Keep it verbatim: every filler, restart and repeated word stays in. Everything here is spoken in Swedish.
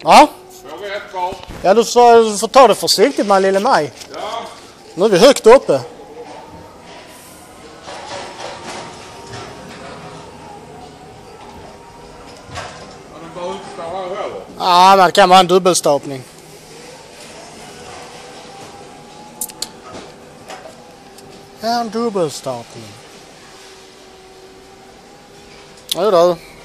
Ja. Får vi ett kvar? Ja, du får, du får ta det försiktigt med lille Maj. Ja. Nu är vi högt uppe. Ja, den behöver inte stå här heller. Ja, men det kan vara en dubbelstapning. En dubbelstapning. Jo då.